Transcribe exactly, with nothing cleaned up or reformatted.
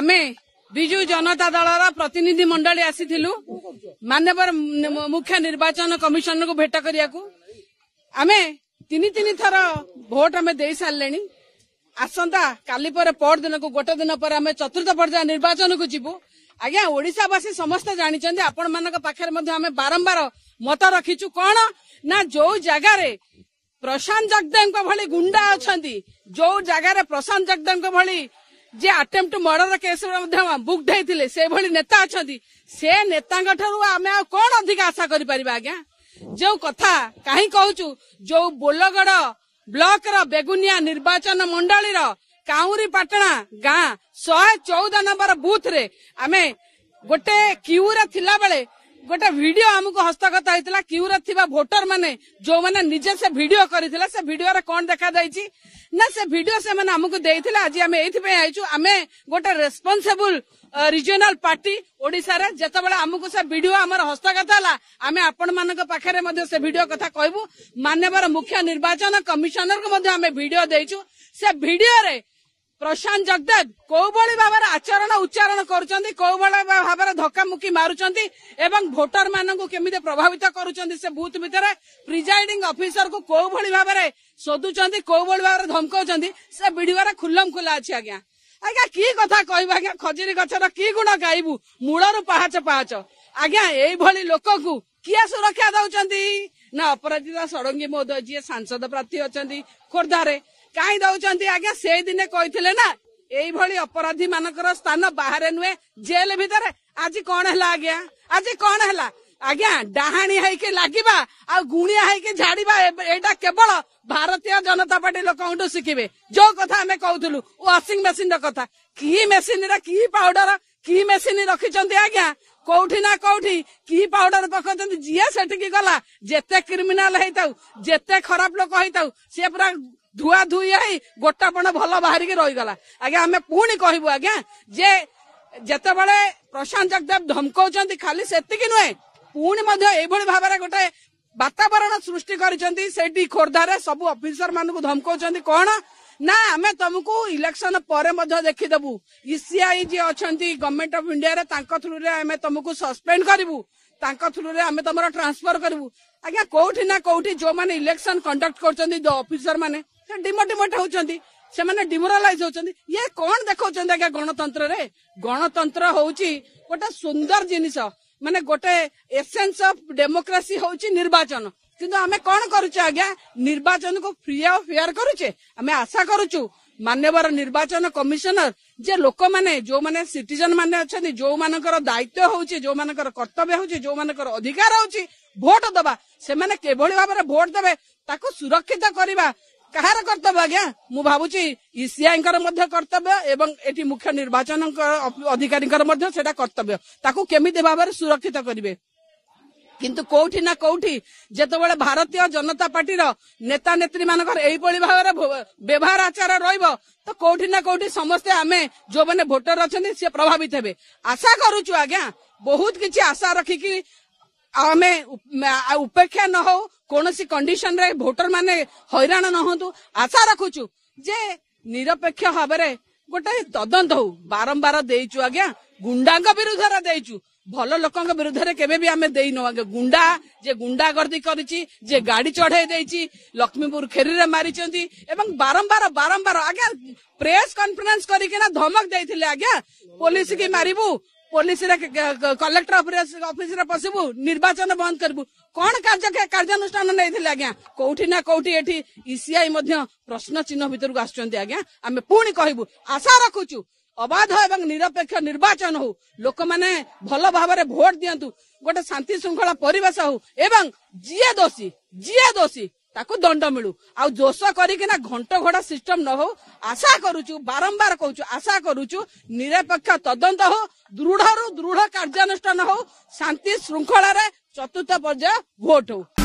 आमे विजु जनता दल प्रतिनिधि मंडली आसीथिलु माननीय मुख्य निर्वाचन कमिशन को भेट करिया को आमे तीन तीन थर भोट आमे दे सारलेनी आसंता काली पर पर दिन को गोटे दिन पर आमे चतुर्थ पर्याय निर्वाचन को जीवु आज्ञा ओडिशावासी समस्त जानिछन्ते आपण मानक पाखरे मध्ये आमे बारंबार मत रखिचु कोन ना जो जगह रे प्रशांत जगदेव भली गुंडा अछंती जो जगह रे प्रशांत जगदेव भली जे अटेम्प्ट मर्डर केस बुक ढेइथिले से भली नेता अछंती से नेतांग ठरु आमे कोन अधिक आशा करि परिबा आज्ञा जो कथा काहे कहूचु जो बोलगड़ ब्लॉक रो बेगुनिया निर्वाचन मंडली रो काउरी पाटना गाँ सौ चौदह नंबर बूथ रे आमे गोटे क्यू रे थिला बेले गोटे वीडियो हमको हस्तगत होता क्यू रे थिबा वोटर माने जो माने निजे से वीडियो करिथिला से वीडियो रे कोन देखा जायछि ना से वीडियो से माने हमको देइथिला आज आमे एथि पे आइछु आमे गोटे रेस्पोंसिबल रिजनल पार्टी ओडिसा रे जते बेले हमको से वीडियो हमर हस्तगत हला आमे आपण मानक पाखरे मध्ये से वीडियो कथा कहबू माननीय मुख्य निर्वाचन कमिशनर को मध्ये आमे वीडियो देइछु से वीडियो रे प्रशांत जगदेव कौ भली भाव आचरण उच्चारण करुचंती कौ भली भाव धक्कामुक्की मारुचंती एवं भोटर मानक केमिते प्रभावित करुचंती से बूथ भितर प्रिजाइडिंग ऑफिसर को कौ भली भाव सोदुचंती कौ भली भाव धमकाउचंती से वीडियो रे खुल्लम खुला अछि आज्ञा आज्ञा की कथा कहबा आज्ञा खजरी गछर की गुण गाइबू मूलरु पहाच पहाच आज्ञा एई भली लोक को किया सुरक्षा दउचंती ना अपराजिता षडंगी महोदय जी सांसद प्रार्थी अछंती खोर्धा रे कहीं दौरान आज्ञा से दिन कहते ना यही अपराधी मानकर स्थान बाहर नुहे जेल भितर आज कौन है आज्ञा आज कौन है आज्ञा डाहाणी है लगे आ गुणिया है झाड़ा एटा केवल भारतीय जनता पार्टी लोक शिखे जो कथा आम कहूलु वाशिंग मेसीन कथा कि मेसीन कि पाउडर कि मेसीन रखिंट आज्ञा कौटी ना कौटी कि पाउडर पकाउछन्ती जीए सेठिकी गला जेते क्रिमिनाल हेताउ जेते खराब लोक हेताउ से पूरा धुआ धुई है गोटापण भल बाहरिक रहीगला आज्ञा आम पुणी कहबू आज्ञा जे जेते बळे प्रशांत जगदेव धमकाउछन्ती खाली सेतिकी नुहे पुणी मध्य एभली भाबरे गोटे वातावरण सृष्टि करिसन्ती सेठी खोर्धा रे सब ऑफिसर मानकु धमकाउछन्ती कोन ना आमे तुमको इलेक्शन पर मध्य देखिदेबू ईसीआई जे अछन्ती गवर्नमेंट ऑफ इंडिया रे तांको थ्रू रे आमे तुमको सस्पेंड करिवू तांको थ्रू रे आमे तमरा ट्रांसफर करिवू आज्ञा कोठी ना कोठी जो माने इलेक्शन कंडक्ट करछन्ती दो ऑफिसर माने से डिमोटिवेट होउछन्ती से माने डिमोरलाइज होउछन्ती ये कोन देखौछन्ती आज्ञा गणतंत्र रे गणतंत्र होउची गोटे सुंदर जिनिस माने गोटे एसेंस ऑफ डेमोक्रेसी होउची निर्वाचन किंतु आमे कोन करूचे आज्ञा निर्वाचन को फ्री और फेयर करूचे आमे आशा करूचु मान्यवर निर्वाचन कमिशनर जे लोक माने जो माने सिटीजन माने अछन्ती जो मानकर दायित्व होउची जो मानकर कर्तव्य होउची जो मानकर अधिकार होउची भोट दबा से माने केभली भाबरे भोट देबे ताको सुरक्षित करिबा कहार कर्तव्य आज्ञा मु भाबुची ईसीआई कर्तव्य एवं एटी मुख्य निर्वाचन अधिकारी सेटा कर्तव्य ताकू केमिति भाबरे सुरक्षित करिवे किंतु कोठी ना कोठी जेतेबेले भारतीय जनता पार्टी रो नेता नेत्री मानकर एही पळी भाबरे व्यवहार आचार रहइबो तो कोठी ना कोठी समस्त आमे जो माने वोटर अछन्ती से प्रभावित हेबे आशा करूछु आज्ञा बहुत किछि आशा रखी कि आमे उपेक्षा न हो कौन सी कंडीशन रे वोटर माने हैरान न होतु आशा रखुचु जे निरपेक्ष भाव में गोटे तदंत हो बारंबार देइचु आज्ञा गुंडांग विरुद्ध रे देइचु भल लोकंग विरुद्ध रे केबे भी आमे देइ न आगे गुंडा जे गुंडागर्दी करिछि जे गाड़ी चढ़ाई देइछि लक्ष्मीपुर खेरी रे मारिचंती एवं बारंबार बारंबार आज्ञा प्रेस कॉन्फ्रेंस करिके ना धमक देइथिले आज्ञा पुलिस की मारिबू पुलिस कलेक्टर ऑफिस रे पसिबू निर्वाचन बंद करबू कौन कार्य कार्यानुष्ठान नहीं आज्ञा कोठी ना कोठी एठी ईसीआई मध्य प्रश्न चिन्ह भीतर को आछन्ती आज्ञा आमे पुणी कहबू आशा रखुचु अबाध एवं निरपेक्ष निर्वाचन हो लोक माने भल भाव में भोट दियंतु गोटे शांति श्रृंखला परिवेश हो एवं जीए दोषी जीए दोषी ताको दंड मिलू आ दोष करिकिना घंटा घोड़ा सिस्टम न हो आशा करूचु बारंबार कहूचु आशा करूचु निरपेक्ष तदंत हो दृढ़ रु दृढ़ कार्यानुष्ठान हो शांति श्रृंखला रे चतुर्थ पर्याय भोट हो।